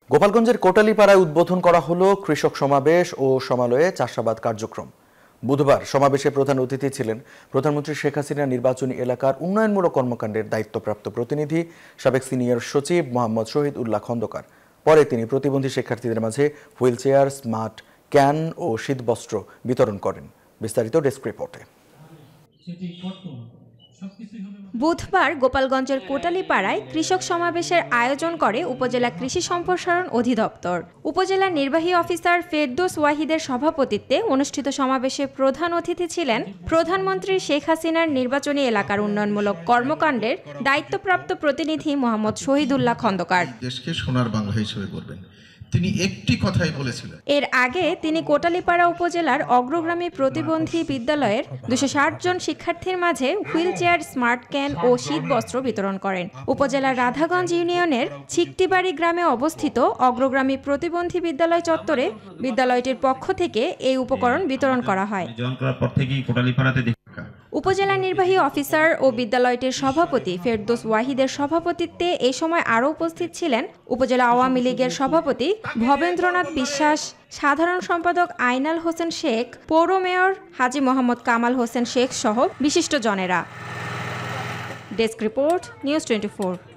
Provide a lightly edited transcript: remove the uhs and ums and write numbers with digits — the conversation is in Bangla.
গোপালগঞ্জের কোটালীপাড়ায় উদ্বোধন করা হলো কৃষক সমাবেশ ও সমালয়ে চাষাবাদ কার্যক্রম। বুধবার সমাবেশে প্রধান অতিথি ছিলেন প্রধানমন্ত্রী শেখ হাসিনা নির্বাচনী এলাকার উন্নয়নমূলক কর্মকাণ্ডের দায়িত্বপ্রাপ্ত প্রতিনিধি সাবেক সিনিয়র সচিব মোহাম্মদ শহীদ উল্লাহ খন্দকার। পরে তিনি প্রতিবন্ধী শিক্ষার্থীদের মাঝে হুইল চেয়ার, স্মার্ট ক্যান ও শীতবস্ত্র বিতরণ করেন। বিস্তারিত ডেস্ক রিপোর্টে। বুধবার গোপালগঞ্জের কোটালীপাড়ায় কৃষক সমাবেশের আয়োজন করে উপজেলা কৃষি সম্প্রসারণ অধিদপ্তর। উপজেলা নির্বাহী অফিসার ফেরদৌস ওয়াহিদের সভাপতিত্বে অনুষ্ঠিত সমাবেশে প্রধান অতিথি ছিলেন প্রধানমন্ত্রী শেখ হাসিনার নির্বাচনী এলাকার উন্নয়নমূলক কর্মকাণ্ডের দায়িত্বপ্রাপ্ত প্রতিনিধি মোহাম্মদ শহীদ উল্লাহ খন্দকার। দেশকে সোনার বাংলা হিসেবে করবেন, তিনি একটি কথাই বলেছিলেন। এর আগে তিনি কোটালীপাড়া উপজেলার অগ্রগ্রামী প্রতিবন্ধী বিদ্যালয়ের 260 জন শিক্ষার্থীর মাঝে হুইল চেয়ার, স্মার্ট ক্যান ও শীতবস্ত্র বিতরণ করেন। উপজেলার রাধাগঞ্জ ইউনিয়নের ছিকটিবাড়ি গ্রামে অবস্থিত অগ্রগ্রামী প্রতিবন্ধী বিদ্যালয় চত্বরে বিদ্যালয়টির পক্ষ থেকে এই উপকরণ বিতরণ করা হয়। উপজেলা নির্বাহী অফিসার ও বিদ্যালয়টির সভাপতি ফেরদৌস ওয়াহিদের সভাপতিত্বে এই সময় আরও উপস্থিত ছিলেন উপজেলা আওয়ামী লীগের সভাপতি ভবেন্দ্রনাথ বিশ্বাস, সাধারণ সম্পাদক আইনাল হোসেন শেখ, পৌর মেয়র হাজী মোহাম্মদ কামাল হোসেন শেখ সহ বিশিষ্টজনেরা। Desk report, news 24।